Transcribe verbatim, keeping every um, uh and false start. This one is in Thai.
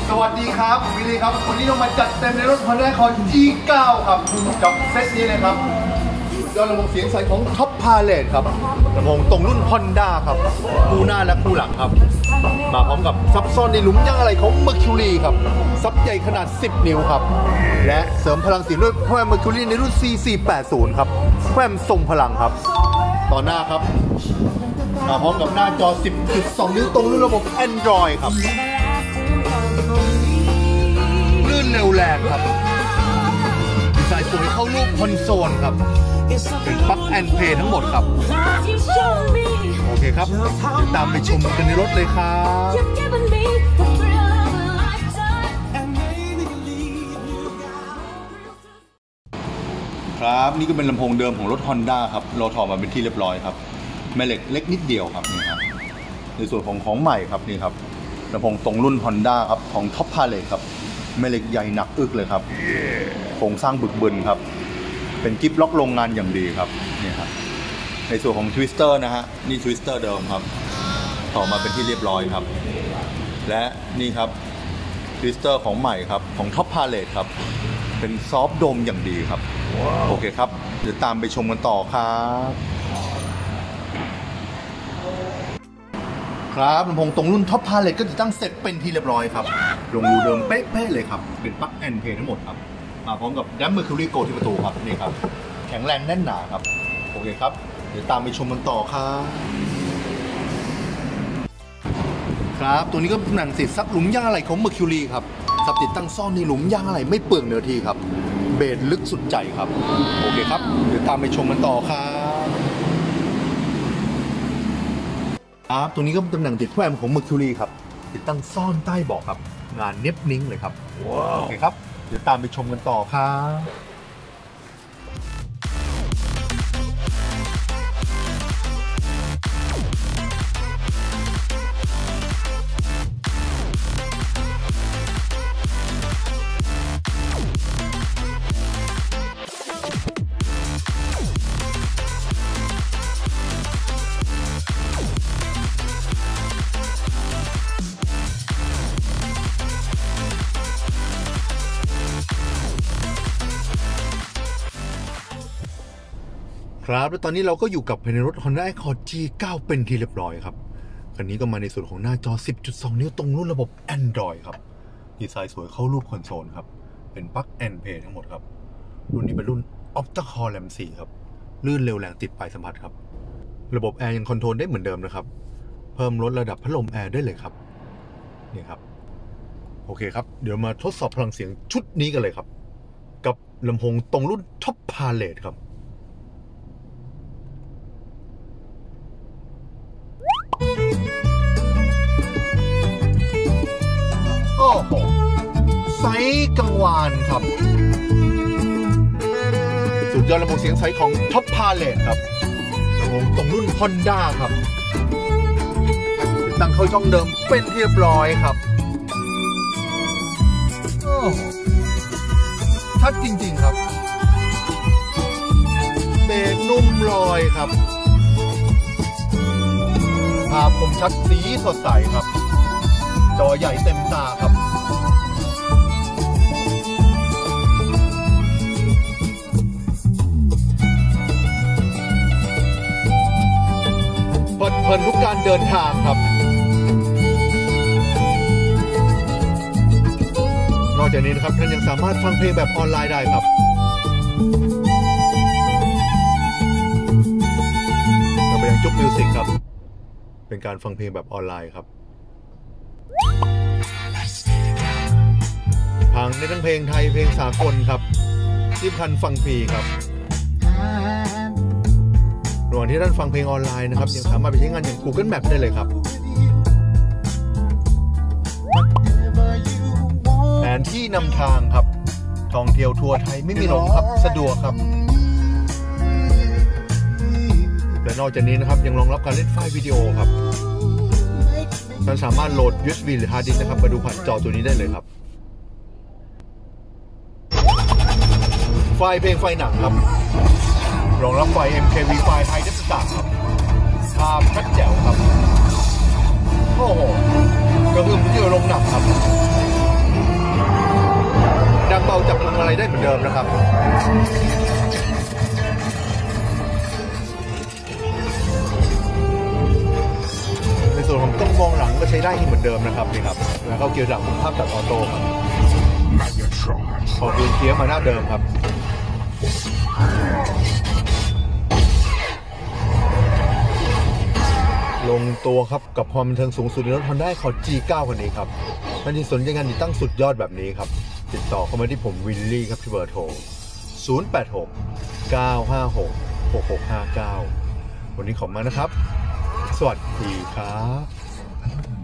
สวัสดีครับวิลลี่ครับวันนี้เรามาจัดเต็มในรถ Honda Accord จี ไนน์ ครับกับเซตนี้เลยครับยอดลำโพงเสียงใสของ Top Palette ครับลำโพงตรงรุ่น Honda ครับคู่หน้าและคู่หลังครับมาพร้อมกับซับซ้อนในหลุมยางอะไรของ Mercury ครับซับใหญ่ขนาดสิบนิ้วครับและเสริมพลังเสียงด้วยแพรม Mercury ในรุ่น ซี สี่แปดศูนย์ ครับแพรมทรงพลังครับต่อหน้าครับมาพร้อมกับหน้าจอ สิบจุดสอง นิ้วตรงรุ่นระบบ Android ครับลื่นเร็วแรงครับดีไซน์สวยเข้ารูปคอนโซลครับเป็นปลั๊กแอนด์เพลย์ทั้งหมดครับโอเคครับติดตามไปชมกันในรถเลยครับครับนี่ก็เป็นลำโพงเดิมของรถ Honda ครับเราถอดมาเป็นที่เรียบร้อยครับแม่เหล็กเล็กนิดเดียวครับนี่ครับในส่วนของของใหม่ครับนี่ครับลำโพงตรงรุ่น Honda ครับของ Top Palette ครับแม่เหล็กใหญ่หนักอึกเลยครับโครงสร้างบึกบึนครับเป็นกิ๊บล็อกโรงงานอย่างดีครับนี่ครับในส่วนของทวิสเตอร์นะฮะนี่ทวิสเตอร์เดิมครับต่อมาเป็นที่เรียบร้อยครับและนี่ครับทวิสเตอร์ของใหม่ครับของ Top Palette ครับเป็นซอฟต์โดมอย่างดีครับ wow. โอเคครับเดี๋ยวตามไปชมกันต่อครับครับลำโพงตรงรุ่น Top Palette ก็จะตั้งเสร็จเป็นที่เรียบร้อยครับลงรูเดิมเป๊ะๆเลยครับเป็นปลั๊กแอนด์เพลย์ทั้งหมดครับมาพร้อมกับแดม Mercury Go ที่ประตูครับนี่ครับแข็งแรงแน่นหนาครับโอเคครับเดี๋ยวตามไปชมกันต่อครับครับตัวนี้ก็หนังติดซับหลุมยางอะไหล่ของ Mercury ครับซับติดตั้งซ่อนในหลุมยางอะไหล่ไม่เปลืองเนื้อที่ครับเบสลึกสุดใจครับโอเคครับเดี๋ยวตามไปชมกันต่อครับครับตัวนี้ก็เป็นตำแหน่งติดแพรมของ Mercury ครับติดตั้งซ่อนใต้เบาะครับงานเน็บนิ้งเลยครับ wow. โอเคครับเดี๋ยวตามไปชมกันต่อครับครับและตอนนี้เราก็อยู่กับภายในรถ Honda Accord จี ไนน์ เป็นที่เรียบร้อยครับคันนี้ก็มาในส่วนของหน้าจอ สิบจุดสอง นิ้วตรงรุ่นระบบ Android ครับดีไซน์สวยเข้ารูปคอนโซลครับเป็นปลั๊กแอนด์เพลย์ทั้งหมดครับรุ่นนี้เป็นรุ่น Octa-Core แรม สี่ ครับลื่นเร็วแรงติดปลายสัมผัสครับระบบแอร์ยังคอนโทรลได้เหมือนเดิมนะครับเพิ่มลดระดับพัดลมแอร์ได้เลยครับนี่ครับโอเคครับเดี๋ยวมาทดสอบพลังเสียงชุดนี้กันเลยครับกับลำโพงตรงรุ่น Top Palette ครับโอ้โหไซส์กังวานครับสุดยอดลำโพงเสียงไซส์ของ Top Palette ครับลำโพงตรงรุ่น Honda ครับติดตั้งเข้าช่องเดิมเป็นที่เรียบร้อยครับโอ้ชัดจริงๆครับเบสนุ่มลอยครับภาพคมชัดสีสดใสครับจอใหญ่เต็มตาครับเพลินทุกการเดินทางครับนอกจากนี้นะครับท่านยังสามารถฟังเพลงแบบออนไลน์ได้ครับเราไปยังจุ๊กมิวสิกครับเป็นการฟังเพลงแบบออนไลน์ครับฟังได้ทั้งเพลงไทยเพลงสากลครับที่พันฟังฟรีครับระหว่างที่ท่านฟังเพลงออนไลน์นะครับยังสามารถไปใช้งานอย่าง Google Map ได้เลยครับแผนที่นำทางครับท่องเที่ยวทัวร์ไทยไม่มีหลงครับสะดวกครับและนอกจากนี้นะครับยังรองรับการเล่นไฟล์วิดีโอครับท่านสามารถโหลด ยู เอส บี หรือ Hard Disk นะครับมาดูผ่านจอตัวนี้ได้เลยครับไฟล์เพลงไฟหนังครับรองรับไฟ เอ็ม เค วี ไฟล์ High Definition ครับภาพชัดแจ๋วครับโอ้โหกระหึ่มที่ลงหนักครับมือนเดิมนะครับในส่วนของกล้องมองหลังก็ใช้ได้เหมือนเดิมนะครับนี่ครับแล้วก็เกียร์หลังภาพตัดออโต้ครับพอเปลี่ยนเกียร์มาหน้าเดิมครับลงตัวครับกับความบันเทิงสูงสุดในรถ Honda Accord จี ไนน์ คันนี้ครับท่านที่สนใจงานติดตั้งสุดยอดแบบนี้ครับติดต่อเข้ามาที่ผมวิลลี่ครับที่เบอร์โทรศูนย์ แปด หก เก้า ห้า หก หก หก ห้า เก้าวันนี้ขอบคุณมากนะครับสวัสดีครับ